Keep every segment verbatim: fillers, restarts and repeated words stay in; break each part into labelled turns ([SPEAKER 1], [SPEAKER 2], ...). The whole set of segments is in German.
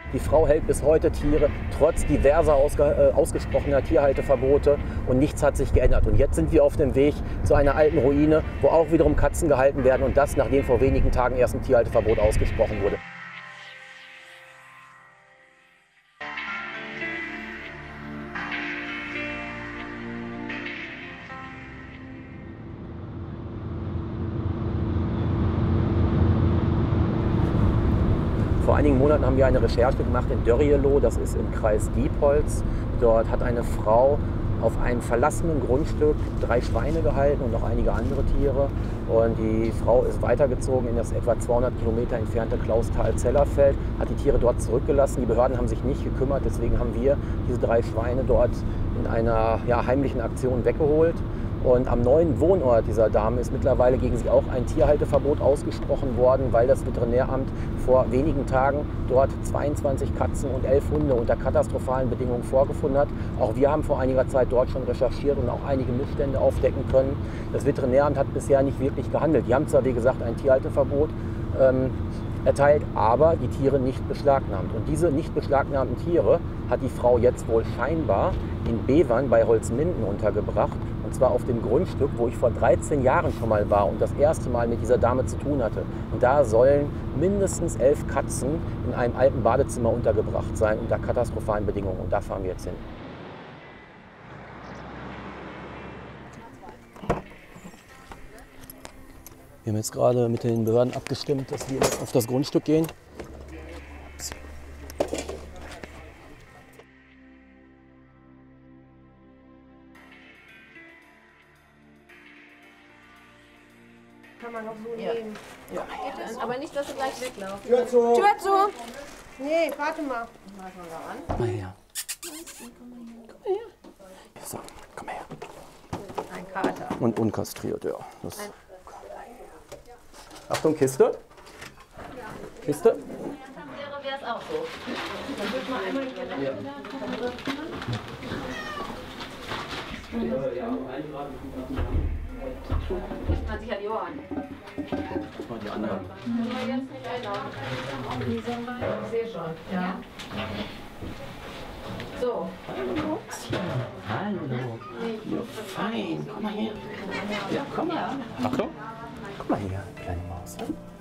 [SPEAKER 1] Die Frau hält bis heute Tiere, trotz diverser ausge, äh, ausgesprochener Tierhalteverbote, und nichts hat sich geändert. Und jetzt sind wir auf dem Weg zu einer alten Ruine, wo auch wiederum Katzen gehalten werden, und das, nachdem vor wenigen Tagen erst ein Tierhalteverbot ausgesprochen wurde. Vor einigen Monaten haben wir eine Recherche gemacht in Dörrieloh, das ist im Kreis Diepholz. Dort hat eine Frau auf einem verlassenen Grundstück drei Schweine gehalten und noch einige andere Tiere. Und die Frau ist weitergezogen in das etwa zweihundert Kilometer entfernte Clausthal-Zellerfeld, hat die Tiere dort zurückgelassen. Die Behörden haben sich nicht gekümmert, deswegen haben wir diese drei Schweine dort in einer ja, heimlichen Aktion weggeholt. Und am neuen Wohnort dieser Dame ist mittlerweile gegen sie auch ein Tierhalteverbot ausgesprochen worden, weil das Veterinäramt vor wenigen Tagen dort zweiundzwanzig Katzen und elf Hunde unter katastrophalen Bedingungen vorgefunden hat. Auch wir haben vor einiger Zeit dort schon recherchiert und auch einige Missstände aufdecken können. Das Veterinäramt hat bisher nicht wirklich gehandelt. Die haben zwar, wie gesagt, ein Tierhalteverbot ähm, erteilt, aber die Tiere nicht beschlagnahmt. Und diese nicht beschlagnahmten Tiere hat die Frau jetzt wohl scheinbar in Bevern bei Holzminden untergebracht. Und zwar auf dem Grundstück, wo ich vor dreizehn Jahren schon mal war und das erste Mal mit dieser Dame zu tun hatte. Und da sollen mindestens elf Katzen in einem alten Badezimmer untergebracht sein unter katastrophalen Bedingungen. Und da fahren wir jetzt hin. Wir haben jetzt gerade mit den Behörden abgestimmt, dass wir auf das Grundstück gehen.
[SPEAKER 2] Kann man noch so
[SPEAKER 3] Ja.
[SPEAKER 2] nehmen.
[SPEAKER 3] Ja. Aber nicht, dass sie gleich weglaufen.
[SPEAKER 2] Tür zu. Tür zu. Nee, warte mal.
[SPEAKER 3] Mach mal da ran.
[SPEAKER 1] Komm mal her. Komm her. So, komm her.
[SPEAKER 3] Ein Kater.
[SPEAKER 1] Und unkastriert, ja. Das Achtung, Kiste. Kiste.
[SPEAKER 3] Wäre es auch so. Dann wird man einmal die
[SPEAKER 1] Ja.
[SPEAKER 3] Kriegt man sich an die Ohren.
[SPEAKER 1] Das waren die anderen.
[SPEAKER 3] Können wir jetzt nicht einladen. Ich sehe schon. Ja. So.
[SPEAKER 1] Hallo. Ja, fein. Komm mal her. Ja, komm mal. Achtung. Komm mal her, kleine Maus.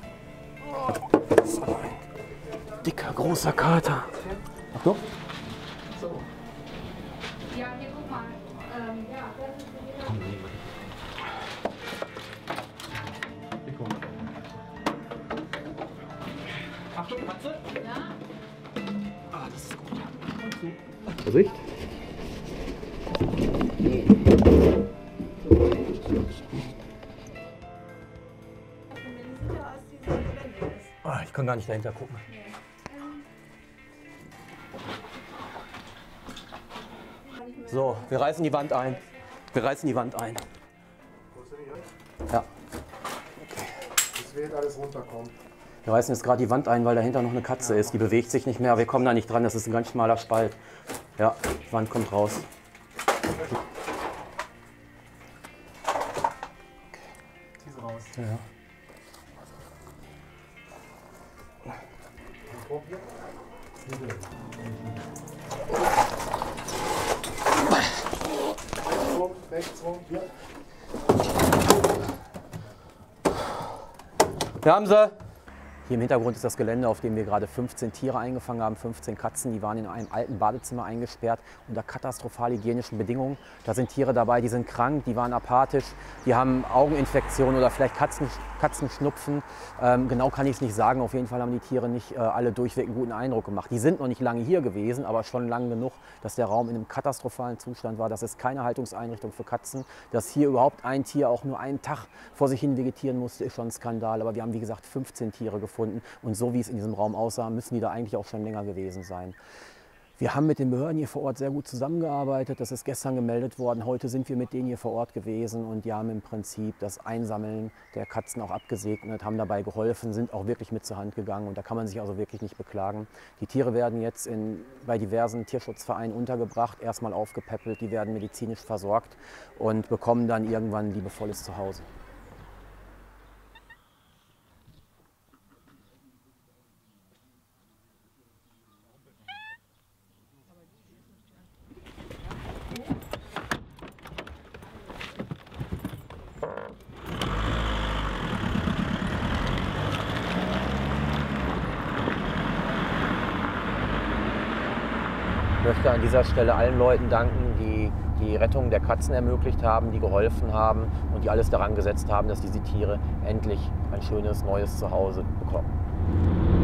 [SPEAKER 1] So ein dicker, großer Kater. Achtung.
[SPEAKER 3] So.
[SPEAKER 4] Ja, hier guck mal. Ähm, ja.
[SPEAKER 1] Komm, Achtung, Katze.
[SPEAKER 3] Ja.
[SPEAKER 1] Ah, das ist gut. Vorsicht. Ah, ich kann gar nicht dahinter gucken. So, wir reißen die Wand ein. Wir reißen die Wand ein. Ja.
[SPEAKER 5] Es wird alles runterkommen.
[SPEAKER 1] Wir reißen jetzt gerade die Wand ein, weil dahinter noch eine Katze ist. Die bewegt sich nicht mehr. Wir kommen da nicht dran. Das ist ein ganz schmaler Spalt. Ja, die Wand kommt raus.
[SPEAKER 5] Diese raus.
[SPEAKER 1] Ja.
[SPEAKER 5] Rechts rum. Ja.
[SPEAKER 1] Wir haben sie. Hier im Hintergrund ist das Gelände, auf dem wir gerade fünfzehn Tiere eingefangen haben, fünfzehn Katzen. Die waren in einem alten Badezimmer eingesperrt unter katastrophal hygienischen Bedingungen. Da sind Tiere dabei, die sind krank, die waren apathisch, die haben Augeninfektionen oder vielleicht Katzen, Katzenschnupfen. Ähm, genau kann ich es nicht sagen. Auf jeden Fall haben die Tiere nicht äh, alle durchweg einen guten Eindruck gemacht. Die sind noch nicht lange hier gewesen, aber schon lang genug, dass der Raum in einem katastrophalen Zustand war. Das ist keine Haltungseinrichtung für Katzen. Dass hier überhaupt ein Tier auch nur einen Tag vor sich hin vegetieren musste, ist schon ein Skandal. Aber wir haben, wie gesagt, fünfzehn Tiere gefunden. Und so wie es in diesem Raum aussah, müssen die da eigentlich auch schon länger gewesen sein. Wir haben mit den Behörden hier vor Ort sehr gut zusammengearbeitet. Das ist gestern gemeldet worden. Heute sind wir mit denen hier vor Ort gewesen und die haben im Prinzip das Einsammeln der Katzen auch abgesegnet, haben dabei geholfen, sind auch wirklich mit zur Hand gegangen. Und da kann man sich also wirklich nicht beklagen. Die Tiere werden jetzt in, bei diversen Tierschutzvereinen untergebracht, erstmal aufgepäppelt, die werden medizinisch versorgt und bekommen dann irgendwann ein liebevolles Zuhause. möchte an dieser Stelle allen Leuten danken, die die Rettung der Katzen ermöglicht haben, die geholfen haben und die alles daran gesetzt haben, dass diese Tiere endlich ein schönes neues Zuhause bekommen.